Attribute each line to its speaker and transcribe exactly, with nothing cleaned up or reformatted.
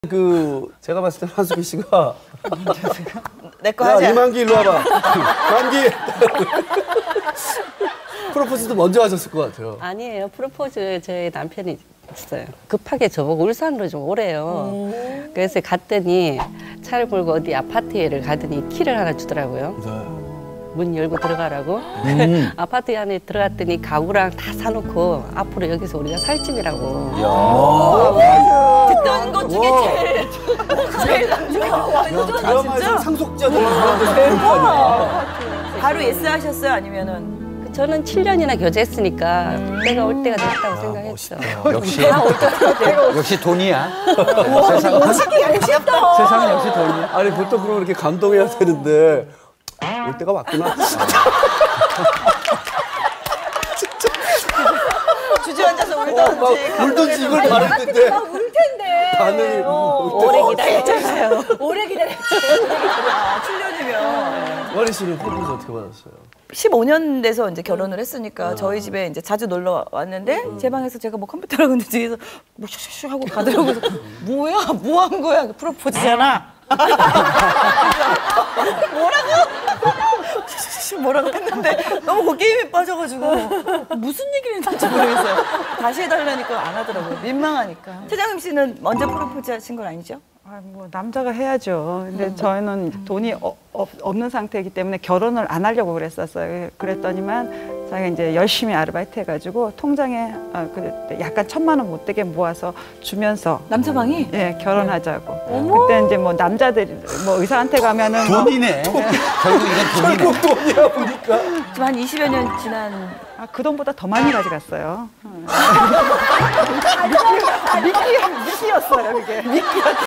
Speaker 1: 그 제가 봤을 때 한숙희 씨가
Speaker 2: 내 거
Speaker 1: 야
Speaker 2: 하자.
Speaker 1: 이만기 일로 와봐. 만기 프로포즈도 먼저 하셨을 것 같아요.
Speaker 3: 아니에요. 프로포즈 저희 남편이 했어요. 급하게 저보고 울산으로 좀 오래요. 그래서 갔더니 차를 몰고 어디 아파트에를 가더니 키를 하나 주더라고요.
Speaker 1: 네.
Speaker 3: 문 열고 들어가라고.
Speaker 1: 음.
Speaker 3: 아파트 안에 들어갔더니 가구랑 다 사놓고 앞으로 여기서 우리가 살 집이라고.
Speaker 2: 듣던 것 중에
Speaker 1: 와.
Speaker 2: 제일 제일 남자가 완전
Speaker 1: 드라마에서 상속자들
Speaker 2: 대박. 바로 예스 하셨어요? 아니면은
Speaker 3: 저는 칠 년이나 교제했으니까 때가 올 때가 됐다고 생각했죠.
Speaker 4: 역시 역시 돈이야. 세상
Speaker 2: 멋있게 귀엽다.
Speaker 4: 세상은 역시 돈이야.
Speaker 1: 아니 보통 그러면 이렇게 감동해야 되는데 올 때가 왔구나.
Speaker 2: 주저앉아서
Speaker 1: 어,
Speaker 2: 울던지
Speaker 1: 막 울던지 이걸 말했는데
Speaker 5: 울 텐데.
Speaker 1: 반응이
Speaker 2: 오래 기다렸잖아요.
Speaker 5: 오래 기다렸어요.
Speaker 2: 아, 칠 년이면
Speaker 1: 원희 씨는 프로포즈 어떻게 받았어요?
Speaker 2: 십오 년 돼서 이제 결혼을 했으니까 저희 집에 이제 자주 놀러 왔는데 제 방에서 제가 뭐 컴퓨터라고 있는데 뒤에서 뭐 슉슉슉 하고 가더라고요. 그래서 뭐야? 뭐 한 거야? 프로포즈잖아. 뭐라고? 뭐라고 했는데 너무 그 게임에 빠져가지고 무슨 얘기를 했는지 모르겠어요. 다시 해달라니까 안 하더라고요. 민망하니까. 최장임 씨는 먼저 프로포즈 하신 건 아니죠?
Speaker 6: 아, 뭐 남자가 해야죠. 근데 저희는 돈이 어, 어, 없는 상태이기 때문에 결혼을 안 하려고 그랬었어요. 그랬더니만 자기가 이제 열심히 아르바이트 해가지고 통장에 아, 그때 약간 천만 원 못 되게 모아서 주면서
Speaker 2: 남사방이?
Speaker 6: 예 결혼하자고. 그때 이제 뭐 남자들이 뭐 의사한테 가면은 뭐
Speaker 4: 돈이네. 결국 이건 돈이네.
Speaker 1: 결국 돈이야 보니까.
Speaker 2: 지금 한 이십여 년 지난
Speaker 6: 아, 그 돈보다 더 많이 가져갔어요. 미끼, 미끼였어요, 그게.